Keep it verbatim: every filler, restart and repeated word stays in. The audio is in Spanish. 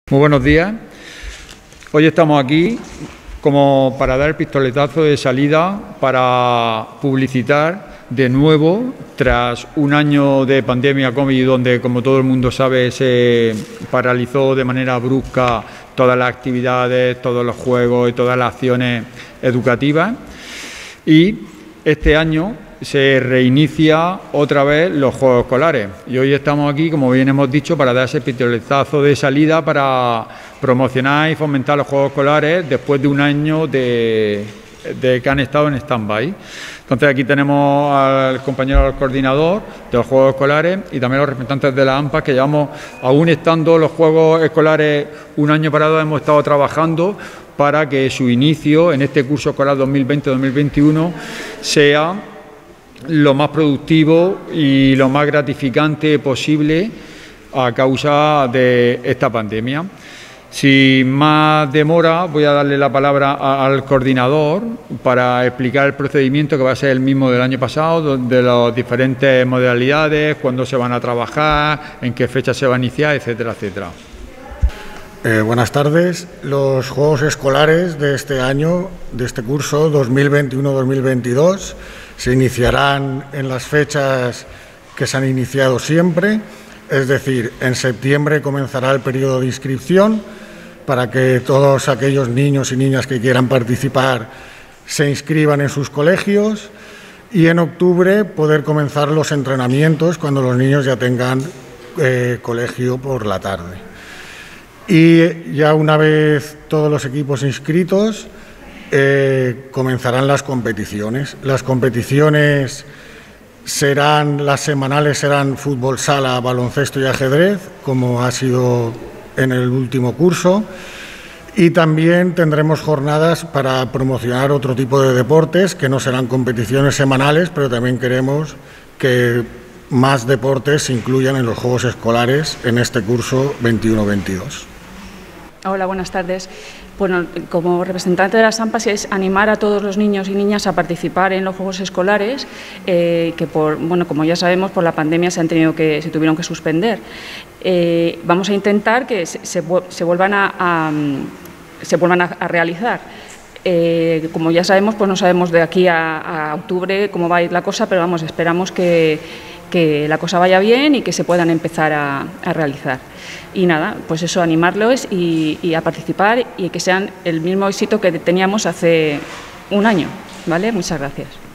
Muy buenos días. Hoy estamos aquí como para dar el pistoletazo de salida para publicitar de nuevo, tras un año de pandemia COVID, donde, como todo el mundo sabe, se paralizó de manera brusca todas las actividades, todos los juegos y todas las acciones educativas. Y este año se reinicia otra vez los Juegos Escolares y hoy estamos aquí, como bien hemos dicho, para dar ese pistoletazo de salida para promocionar y fomentar los Juegos Escolares después de un año de, de que han estado en stand-by. Entonces aquí tenemos al compañero al coordinador de los Juegos Escolares y también los representantes de la AMPA, que llevamos, aún estando los Juegos Escolares un año parado, hemos estado trabajando para que su inicio en este curso escolar dos mil veinte dos mil veintiuno sea lo más productivo y lo más gratificante posible a causa de esta pandemia. Sin más demora, voy a darle la palabra a, al coordinador para explicar el procedimiento, que va a ser el mismo del año pasado, de las diferentes modalidades, cuándo se van a trabajar, en qué fecha se va a iniciar, etcétera, etcétera. Eh, buenas tardes. Los Juegos Escolares de este año, de este curso dos mil veintiuno dos mil veintidós, se iniciarán en las fechas que se han iniciado siempre, es decir, en septiembre comenzará el periodo de inscripción para que todos aquellos niños y niñas que quieran participar se inscriban en sus colegios, y en octubre poder comenzar los entrenamientos cuando los niños ya tengan eh, colegio por la tarde. Y ya una vez todos los equipos inscritos, Eh, comenzarán las competiciones. Las competiciones serán, las semanales serán fútbol sala, baloncesto y ajedrez, como ha sido en el último curso, y también tendremos jornadas para promocionar otro tipo de deportes, que no serán competiciones semanales, pero también queremos que más deportes se incluyan en los Juegos Escolares en este curso veintiuno veintidós. Hola, buenas tardes. Bueno, como representante de las AMPAs es animar a todos los niños y niñas a participar en los Juegos Escolares, eh, que por, bueno, como ya sabemos, por la pandemia se han tenido que, se tuvieron que suspender. Eh, vamos a intentar que se, se, se vuelvan a, a se vuelvan a, a realizar. Eh, como ya sabemos, pues no sabemos de aquí a, a octubre cómo va a ir la cosa, pero vamos, esperamos que, que la cosa vaya bien y que se puedan empezar a, a realizar. Y nada, pues eso, animarlos y, y a participar y que sean el mismo éxito que teníamos hace un año, ¿vale? Muchas gracias.